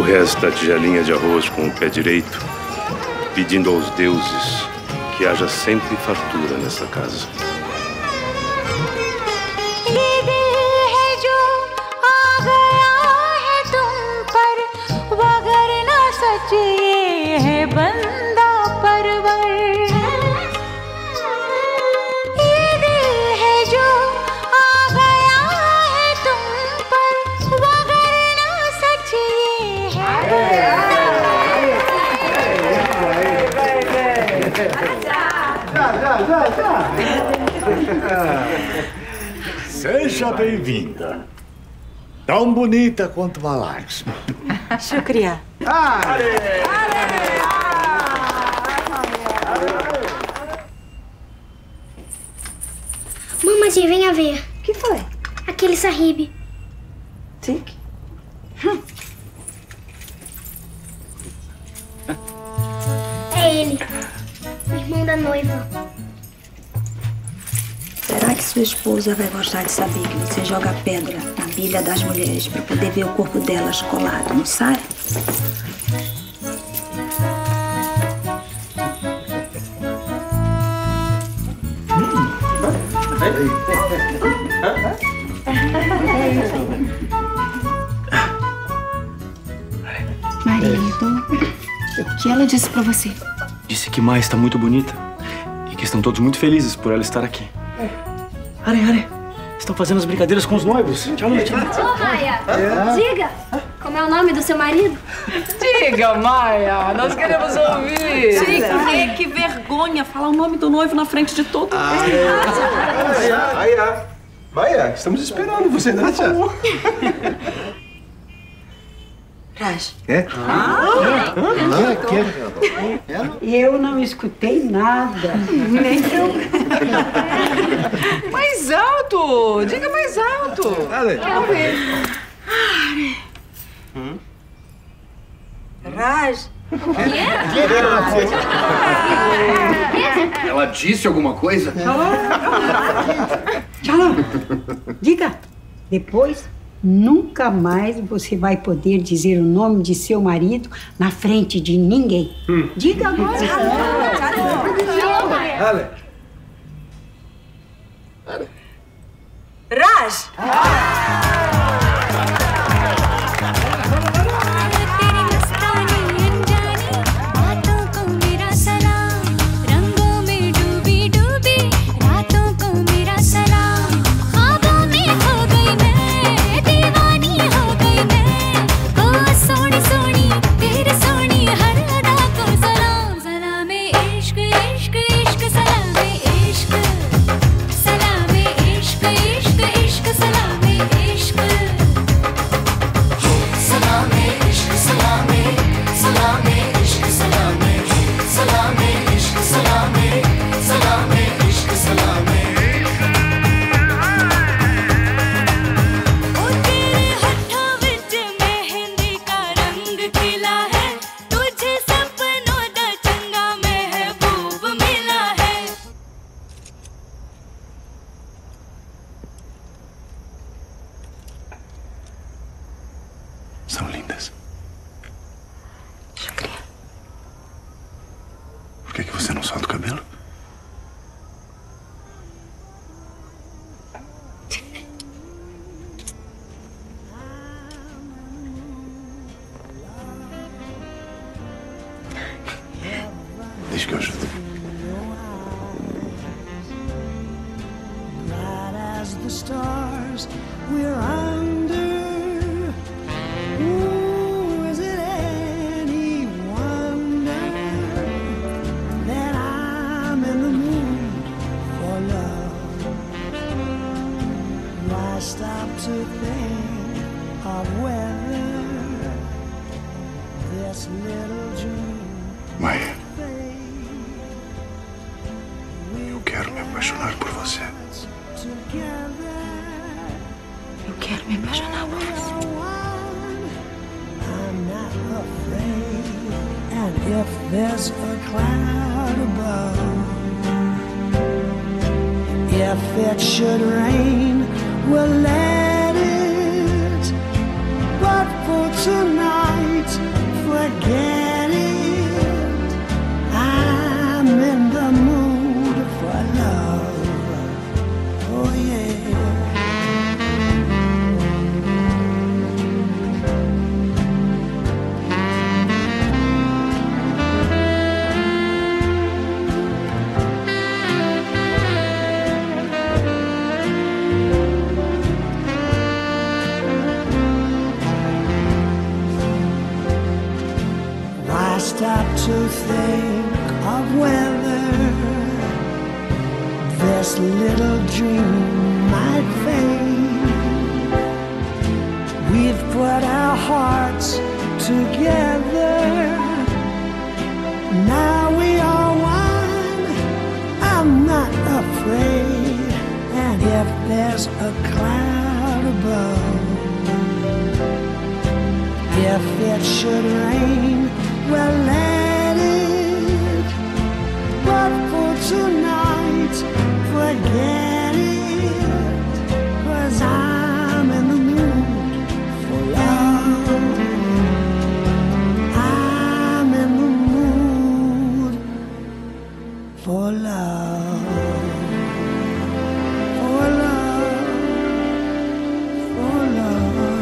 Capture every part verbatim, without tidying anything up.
Empurre esta tigelinha de arroz com o pé direito, pedindo aos deuses que haja sempre fartura nessa casa. Seja bem-vinda. Tão bonita quanto Mahalakshmi. Shukriya. Mamazinha, venha ver. O que foi? Aquele Sahib. Sim. É ele. O irmão da noiva. Será que sua esposa vai gostar de saber que você joga pedra na bilha das mulheres para poder ver o corpo delas colado, não sabe? Marido, o que ela disse pra você? Disse que Maia está muito bonita e que estão todos muito felizes por ela estar aqui. Are, Are, estão fazendo as brincadeiras com os noivos. Tchau, tchau. Ô, Maia, diga, como é o nome do seu marido? Diga, Maia, nós queremos ouvir. Sim, que, que vergonha falar o nome do noivo na frente de todo mundo. Maia, Maia, estamos esperando você, né, tia? Raj. É? Ah, Eu não escutei nada. nem eu. Mais alto! Diga mais alto! Quero ver. Hum? Raj. Ela disse alguma coisa? Tchau. Diga, depois nunca mais você vai poder dizer o nome de seu marido na frente de ninguém. Hum. Diga agora. Raj. São lindas. Shukriya. Por que, que você não solta o cabelo? Deixa que eu ajudo. As the stars we're under. Ooh, is it any wonder that I'm in the mood for love? Why stop to think of whether this little dream Maia, eu quero me apaixonar por você. Eu quero me apaixonar por você. I'm not afraid, and if there's a cloud above, if it should rain, we'll let it. But for tonight, nights, forget it. I'm in the mood for love. Oh yeah. Why stop to think of whether this little dream might fade? We've put our hearts together. Now we are one. I'm not afraid. And if there's a cloud above, if it should rain, well, let it. But for tonight, forget it. 'Cause I'm in the mood for love. I'm in the mood for love. For love. For love.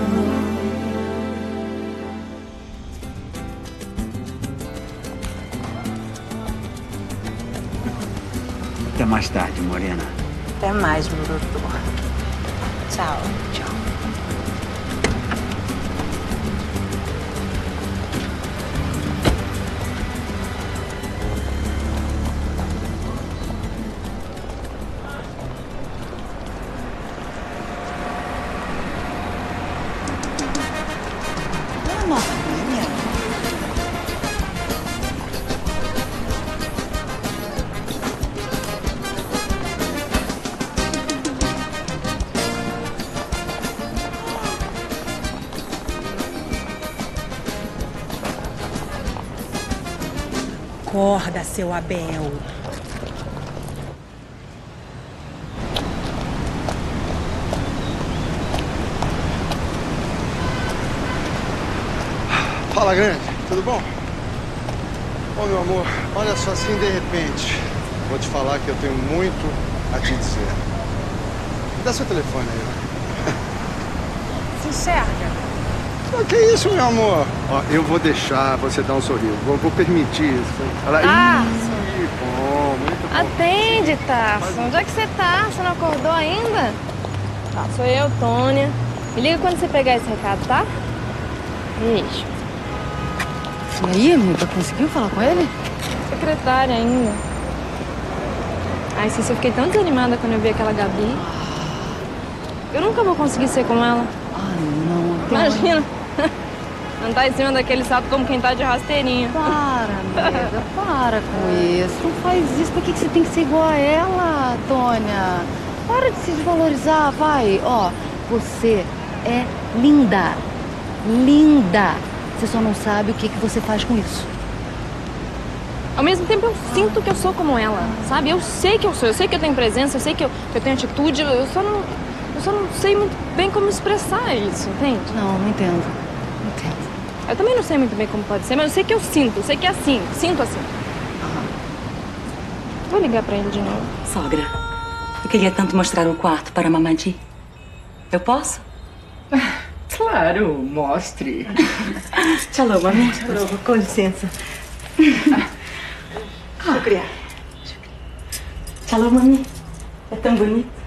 Até mais tarde, Morena. Até mais, meu doutor. Tchau. Tchau. Acorda, seu Abel. Fala, grande. Tudo bom? Ô, meu amor, olha só, assim, de repente, vou te falar que eu tenho muito a te dizer. Me dá seu telefone aí, né? Se enxerga. O que é isso, meu amor? Ó, eu vou deixar você dar um sorriso. Vou, vou permitir isso. Ela... Ah! Ih, bom, muito bom. Atende, Tarso. Onde é que você tá? Você não acordou ainda? Tá, sou eu, Tônia. Me liga quando você pegar esse recado, tá? Beijo. E aí, amiga, conseguiu falar com ele? Secretária ainda. Ai, Cícia, eu fiquei tão desanimada quando eu vi aquela Gabi. Eu nunca vou conseguir ser como ela. Ah, não. Imagina. Andar em cima daquele sapo como quem tá de rasteirinha. Para, amiga, para com isso. Não faz isso. Por que que você tem que ser igual a ela, Tônia? Para de se desvalorizar, vai. Ó, você é linda. Linda. Você só não sabe o que, que você faz com isso. Ao mesmo tempo, eu sinto que eu sou como ela, sabe? Eu sei que eu sou, eu sei que eu tenho presença, eu sei que eu, que eu tenho atitude, eu só não... Eu só não sei muito bem como expressar isso, entende? Não, não entendo. Não entendo. Eu também não sei muito bem como pode ser, mas eu sei que eu sinto, eu sei que é assim, sinto assim. Aham. Vou ligar pra ele de novo. Sogra, eu queria tanto mostrar um quarto para a Mamadi. Eu posso? Claro, mostre. Tchau, mami. Com licença. Shukriya. Tchau, mami. É tão bonito.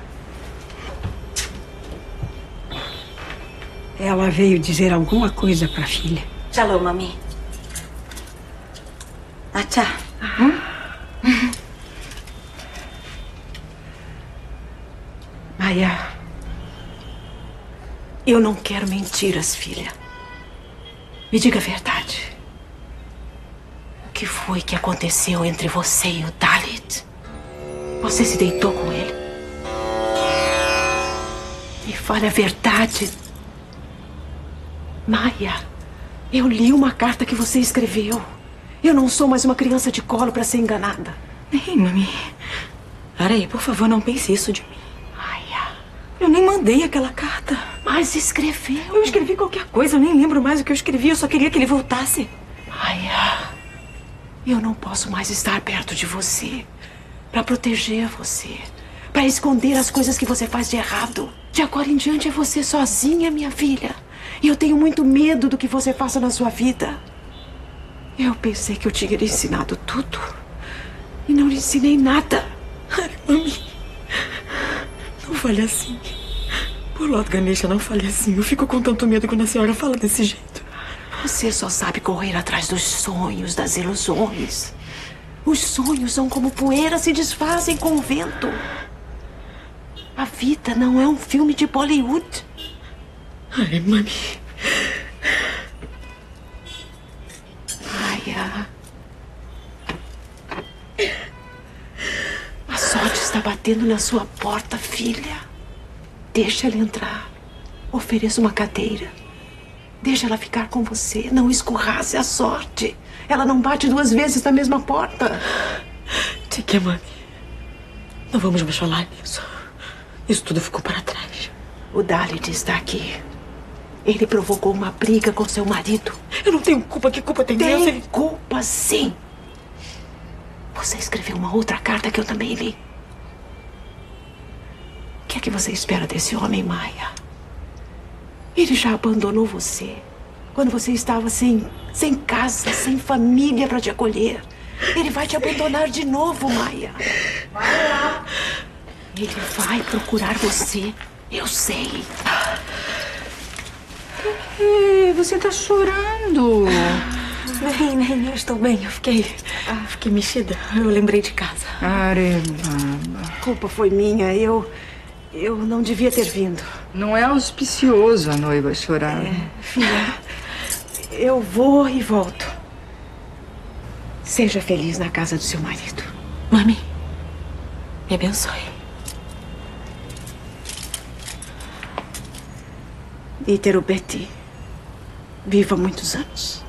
Ela veio dizer alguma coisa pra filha. Tchau, mami. Ah, tchau. Maya, eu não quero mentiras, filha. Me diga a verdade. O que foi que aconteceu entre você e o Dalit? Você se deitou com ele? Me fale a verdade. Maya, eu li uma carta que você escreveu. Eu não sou mais uma criança de colo para ser enganada. Ei, mami. Peraí, por favor, não pense isso de mim. Maya, eu nem mandei aquela carta. mais escreveu? Eu escrevi qualquer coisa, eu nem lembro mais o que eu escrevi. Eu só queria que ele voltasse. Maia, eu não posso mais estar perto de você para proteger você, para esconder as coisas que você faz de errado. De agora em diante é você sozinha, minha filha. E eu tenho muito medo do que você faça na sua vida. Eu pensei que eu tinha lhe ensinado tudo e não lhe ensinei nada. Ai, mami, não fale assim. Por Lord Ganesha, não fale assim. Eu fico com tanto medo quando a senhora fala desse jeito. Você só sabe correr atrás dos sonhos, das ilusões. Os sonhos são como poeira, se desfazem com o vento. A vida não é um filme de Bollywood. Ai, mami. Maia. A sorte está batendo na sua porta, filha. Deixa ela entrar. Ofereça uma cadeira. Deixa ela ficar com você. Não escorrace a sorte. Ela não bate duas vezes na mesma porta. Tika, mami. Não vamos mais falar nisso. Isso tudo ficou para trás. O Dalit está aqui. Ele provocou uma briga com seu marido. Eu não tenho culpa. Que culpa tem? Tem Deus? culpa, sim. Você escreveu uma outra carta que eu também li. O que é que você espera desse homem, Maia? Ele já abandonou você quando você estava sem, sem casa, sem família para te acolher. Ele vai te abandonar de novo, Maia. Maia! Ele vai procurar você. Eu sei. Ei, você tá chorando. Nem, nem, eu estou bem. Eu fiquei, fiquei mexida. Eu lembrei de casa. Arebaba. A culpa foi minha. Eu, eu não devia ter vindo. Não é auspicioso a noiva chorar. É, filha, eu vou e volto. Seja feliz na casa do seu marido. Mami, me abençoe. Iterubeti, viva muitos anos.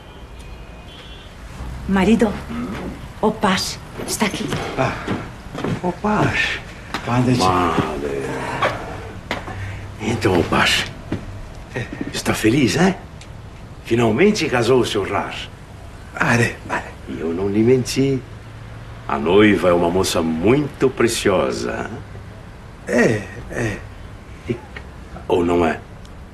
Marido, o Pash está aqui. Ah, o Pash. Pandit. Madre. Então, Pash, está feliz, hein? Finalmente casou o seu Raj. Are, are. E eu não lhe menti. A noiva é uma moça muito preciosa. É, é. Ou não é?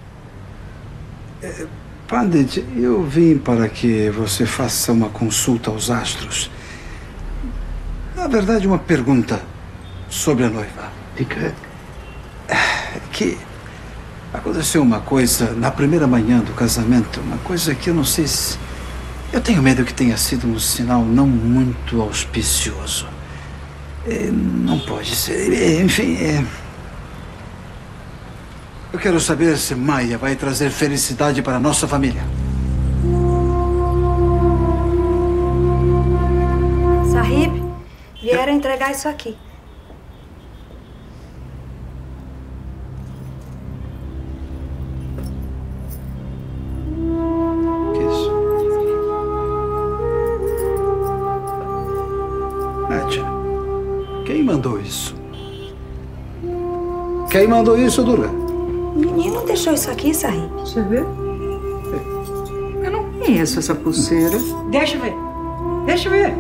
é Pandit, eu vim para que você faça uma consulta aos astros. Na verdade, uma pergunta sobre a noiva. Diga. Que aconteceu uma coisa na primeira manhã do casamento, uma coisa que eu não sei se... Eu tenho medo que tenha sido um sinal não muito auspicioso. É, não pode ser. É, enfim, é... eu quero saber se Maia vai trazer felicidade para a nossa família. Sahib, vieram entregar isso aqui. Quem mandou isso? Quem mandou isso, Durga? O menino deixou isso aqui, Sahib. Você vê? Eu não conheço essa pulseira. Deixa eu ver. Deixa eu ver.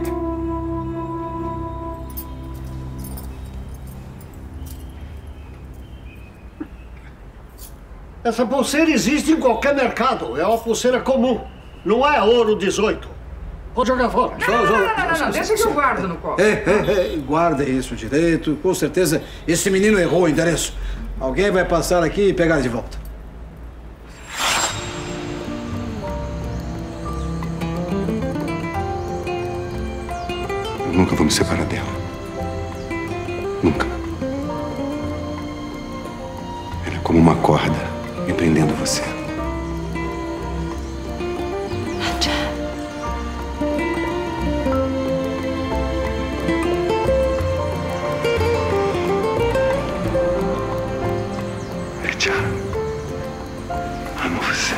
Essa pulseira existe em qualquer mercado. É uma pulseira comum. Não é ouro dezoito. Vou jogar fora. Não, não, não, não, não, não. Deixa que eu guardo no copo. É, é, é. Guarda isso direito. Com certeza esse menino errou o endereço. Alguém vai passar aqui e pegar de volta. Eu nunca vou me separar dela. Nunca. Ela é como uma corda me prendendo a você. Amo você.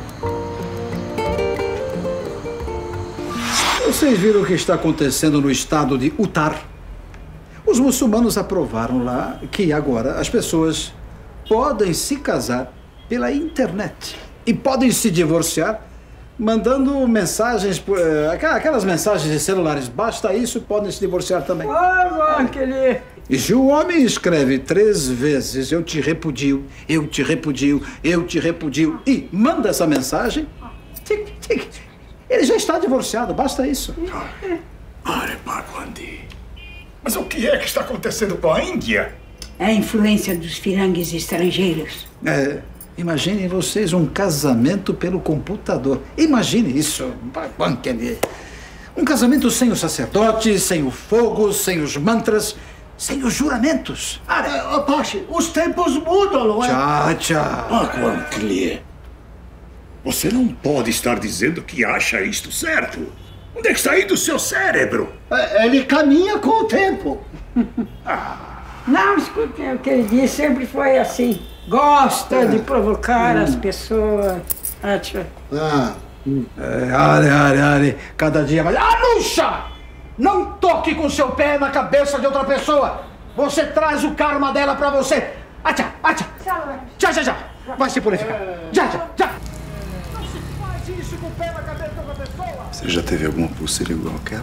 Vocês viram o que está acontecendo no estado de Uttar? Os muçulmanos aprovaram lá que agora as pessoas podem se casar pela internet. E podem se divorciar mandando mensagens, por, uh, aquelas mensagens de celulares. Basta isso, podem se divorciar também. Ah, aquele... E se o homem escreve três vezes eu te repudio, eu te repudio, eu te repudio e manda essa mensagem, tic, tic, ele já está divorciado, basta isso. Are Bhagwandi. Mas o que é que está acontecendo com a Índia? É a influência dos firangues estrangeiros. É, imaginem vocês um casamento pelo computador. Imagine isso. Um casamento sem o sacerdote, sem o fogo, sem os mantras, sem os juramentos. Ah, Apache, os tempos mudam, não é? Tchau, tchau. Bhagwandi, você não pode estar dizendo que acha isto certo. Onde é que está indo o seu cérebro? Ele caminha com o tempo. Não, escute, o que ele disse sempre foi assim. Gosta é. de provocar hum. as pessoas. Ah, tia. Ah. É, are, are, are. Cada dia mais... Anuxa! Não toque com seu pé na cabeça de outra pessoa. Você traz o karma dela pra você. Acha, acha. Já, já, já. Vai se purificar. Já, já, já. Não se faz isso com o pé na cabeça de outra pessoa. Você já teve alguma pulseira igual àquela?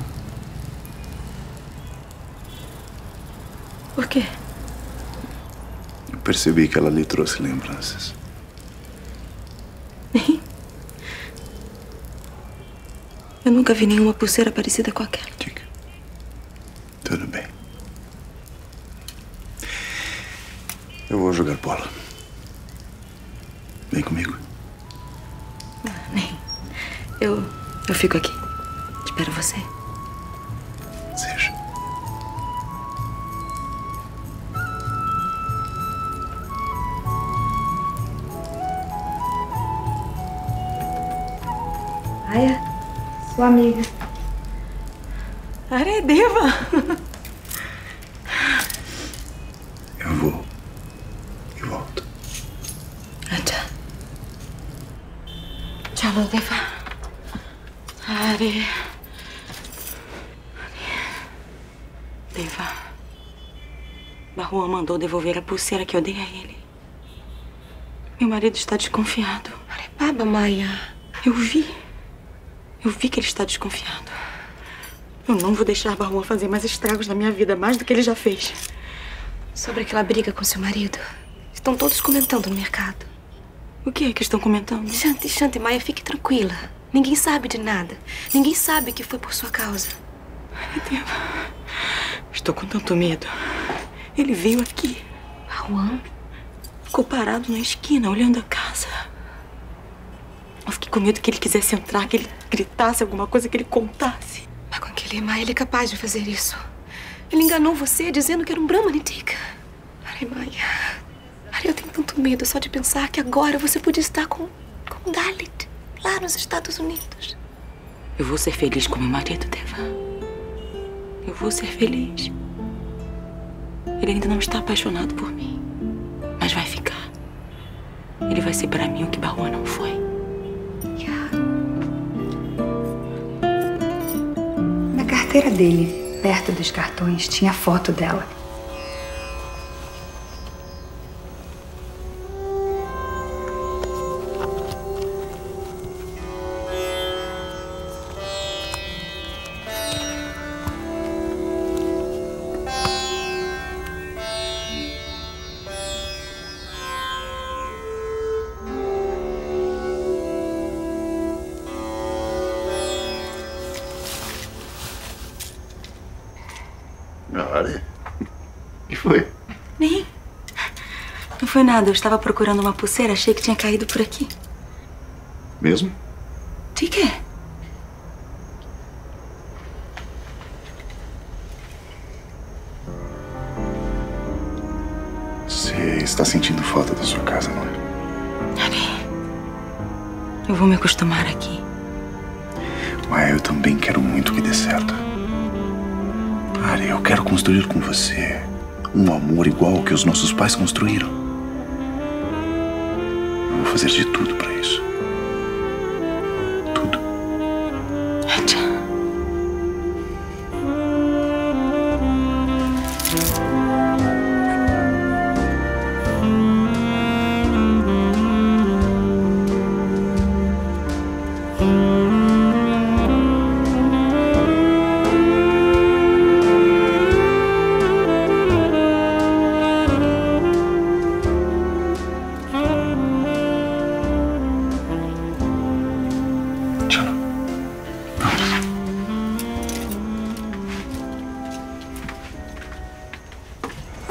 Por quê? Eu percebi que ela lhe trouxe lembranças. Eu nunca vi nenhuma pulseira parecida com aquela. Diga. Tudo bem. Eu vou jogar bola. Vem comigo. Nem. Eu, eu fico aqui. Espero você. Seja. Aya, sua amiga. Are, Deva. Eu vou e volto. Acha. Tchau, Deva. Are. Deva. Barua mandou devolver a pulseira que eu dei a ele. Meu marido está desconfiado. Are, baba, Maya. Eu vi. Eu vi que ele está desconfiado. Eu não vou deixar Barua fazer mais estragos na minha vida, mais do que ele já fez. Sobre aquela briga com seu marido. Estão todos comentando no mercado. O que é que estão comentando? Shanti, Shanti, Maya, fique tranquila. Ninguém sabe de nada. Ninguém sabe que foi por sua causa. Ai, Deus. Estou com tanto medo. Ele veio aqui. Barua? Ficou parado na esquina, olhando a casa. Eu fiquei com medo que ele quisesse entrar, que ele gritasse alguma coisa, que ele contasse. Mas com aquele Maya, ele é capaz de fazer isso. Ele enganou você dizendo que era um Brahmanitika. Ai, Maya. Ai, eu tenho tanto medo só de pensar que agora você podia estar com, com Dalit, lá nos Estados Unidos. Eu vou ser feliz com meu marido, Deva. Eu vou ser feliz. Ele ainda não está apaixonado por mim. Mas vai ficar. Ele vai ser pra mim o que Barua não foi. Na carteira dele, perto dos cartões, tinha a foto dela. Olha, o que foi? Nem. Não foi nada. Eu estava procurando uma pulseira, achei que tinha caído por aqui. Mesmo? De quê? Você está sentindo falta da sua casa, não é? Ari, eu vou me acostumar aqui. Mas eu também quero muito que dê certo. Ari, eu quero construir com você um amor igual ao que os nossos pais construíram. Eu vou fazer de tudo para isso. Tudo. Acha.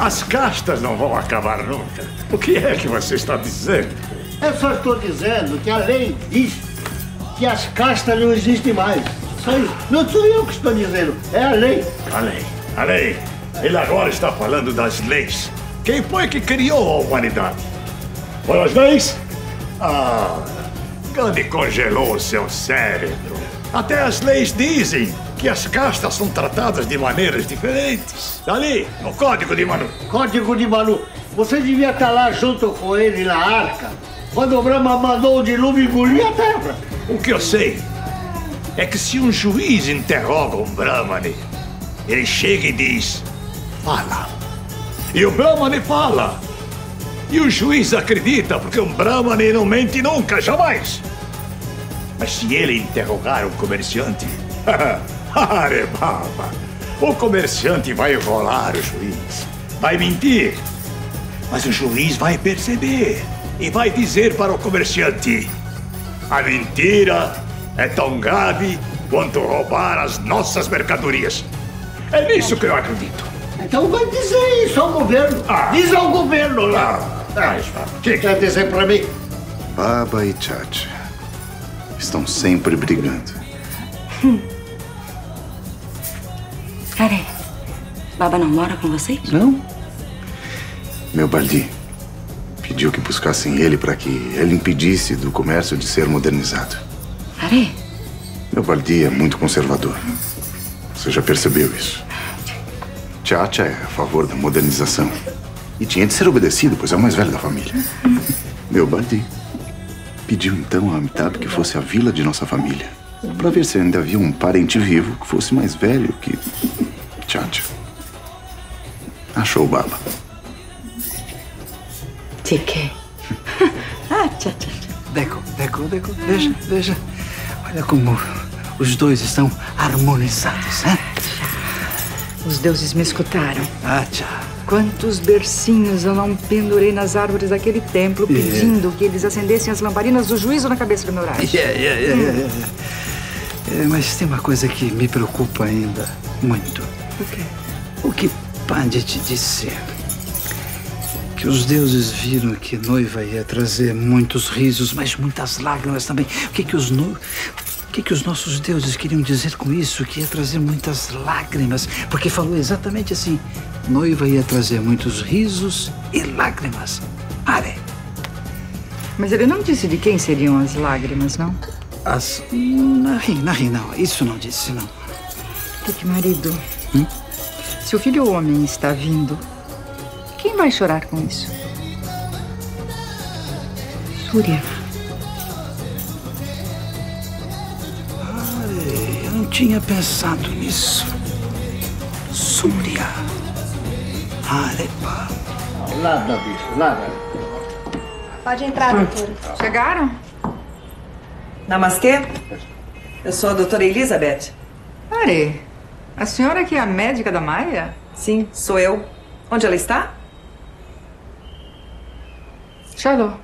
As castas não vão acabar nunca. O que é que você está dizendo? Eu só estou dizendo que a lei diz que as castas não existem mais. Só isso. Não sou eu que estou dizendo, é a lei. A lei, a lei. Ele agora está falando das leis. Quem foi que criou a humanidade? Foram as leis? Ah, Gandhi congelou o seu cérebro. Até as leis dizem que as castas são tratadas de maneiras diferentes. Ali, no Código de Manu. Código de Manu. Você devia estar lá junto com ele na arca, quando o Brahma mandou o dilúvio engolir a terra. O que eu sei é que se um juiz interroga um Brahmane, ele chega e diz, fala. E o Brahmane fala. E o juiz acredita, porque um Brahmane não mente nunca, jamais. Mas se ele interrogar um comerciante, Hare Baba, o comerciante vai enrolar o juiz, vai mentir. Mas o juiz vai perceber e vai dizer para o comerciante, a mentira é tão grave quanto roubar as nossas mercadorias. É nisso que eu acredito. Então vai dizer isso ao governo. Ah. Diz ao governo lá. Ah. O que quer dizer para mim? Baba e Chacha estão sempre brigando. Hum. Peraí. Baba não mora com vocês? Não. Meu Baldi pediu que buscassem ele para que ele impedisse do comércio de ser modernizado. Are? Meu Baldi é muito conservador. Você já percebeu isso? Chacha é a favor da modernização. E tinha de ser obedecido, pois é o mais velho da família. Meu Baldi pediu então a Amitabh que fosse a vila de nossa família, para ver se ainda havia um parente vivo que fosse mais velho que Chacha. Achou o Baba. De quê? Ah, tchá, tchá. Deco, Deco, Deco, veja, veja. Olha como os dois estão harmonizados, né? Os deuses me escutaram. Ah, tchá. Quantos bercinhos eu não pendurei nas árvores daquele templo pedindo yeah. que eles acendessem as lamparinas do juízo na cabeça do meu raio. Yeah, yeah, yeah, hum. yeah, yeah. É, mas tem uma coisa que me preocupa ainda muito. O quê? O que Pandit disse. Que os deuses viram que noiva ia trazer muitos risos, mas muitas lágrimas também. O que que os no... o que que os nossos deuses queriam dizer com isso? Que ia trazer muitas lágrimas, porque falou exatamente assim. Noiva ia trazer muitos risos e lágrimas. Are. Mas ele não disse de quem seriam as lágrimas, não? As... Não, não, não. Isso não disse, não. Que marido, hum? se o filho homem está vindo, quem vai chorar com isso? Surya. Are, eu não tinha pensado nisso. Surya. Arepa. Nada, bicho, nada. Pode entrar, doutora. Chegaram? Namastê. Eu sou a doutora Elizabeth. Are, a senhora que é a médica da Maia? Sim, sou eu. Onde ela está? Charlotte.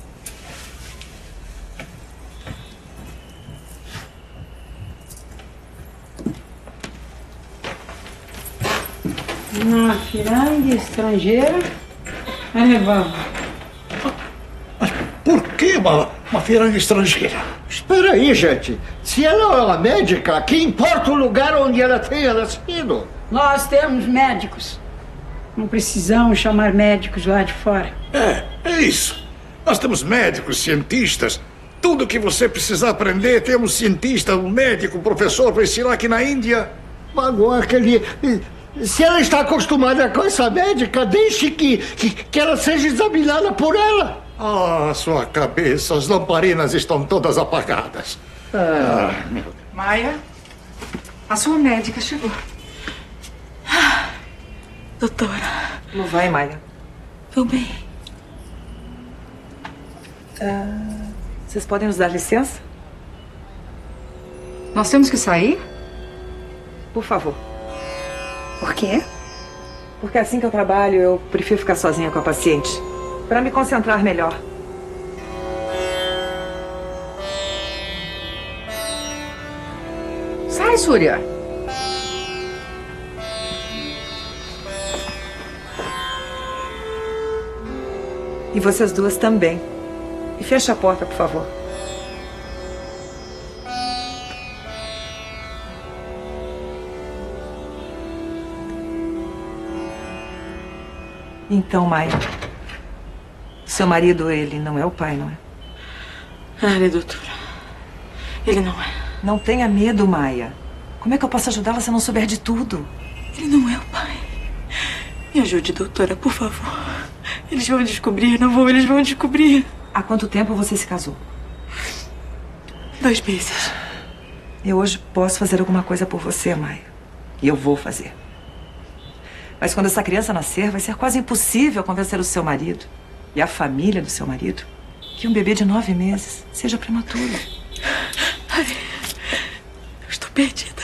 Uma firanga estrangeira a levar. Mas por que uma, uma firanga estrangeira? Espera aí, gente. Se ela é uma médica, que importa o lugar onde ela tenha nascido? Nós temos médicos. Não precisamos chamar médicos lá de fora. É, é isso. Nós temos médicos, cientistas. Tudo que você precisar aprender, temos cientista, um médico, um professor para ensinar aqui na Índia. Agora, aquele... Se ela está acostumada com essa médica, deixe que, que, que ela seja examinada por ela. Ah, sua cabeça, as lamparinas estão todas apagadas. Ah, meu Deus. Maia, a sua médica chegou. Doutora. Como vai, Maia? Vou bem. Ah, vocês podem nos dar licença? Nós temos que sair? Por favor. Por quê? Porque assim que eu trabalho, eu prefiro ficar sozinha com a paciente. Para me concentrar melhor. Sai, Surya. E vocês duas também. E fecha a porta, por favor. Então, Maia, seu marido, ele não é o pai, não é? Ah, doutora. Ele não é. Não tenha medo, Maia. Como é que eu posso ajudá-la se eu não souber de tudo? Ele não é o pai. Me ajude, doutora, por favor. Eles vão descobrir, não vão, eles vão descobrir. Há quanto tempo você se casou? Dois meses. Eu hoje posso fazer alguma coisa por você, Maia. E eu vou fazer. Mas quando essa criança nascer, vai ser quase impossível convencer o seu marido e a família do seu marido que um bebê de nove meses seja prematuro. Ai, eu estou perdida.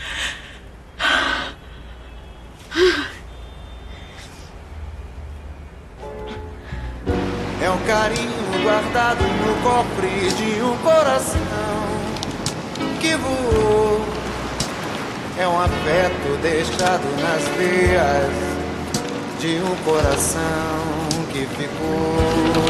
É um carinho guardado no cofre de um coração que voou. É um afeto deixado nas veias de um coração que ficou.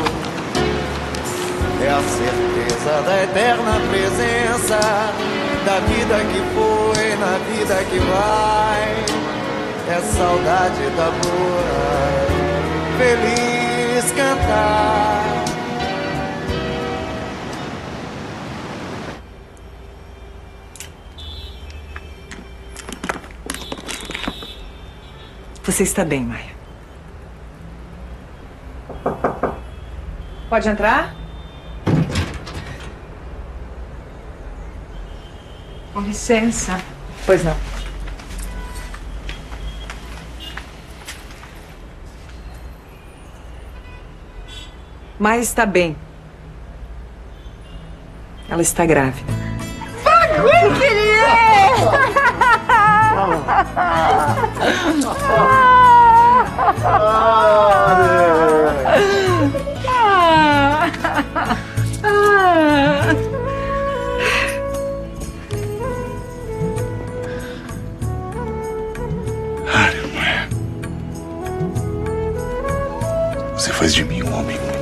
É a certeza da eterna presença da vida que foi na vida que vai. É saudade da boa, feliz cantar. Você está bem, Maia. Pode entrar? Com licença. Pois não. Maia está bem. Ela está grávida. Bagulho que ele é! Você faz de mim um homem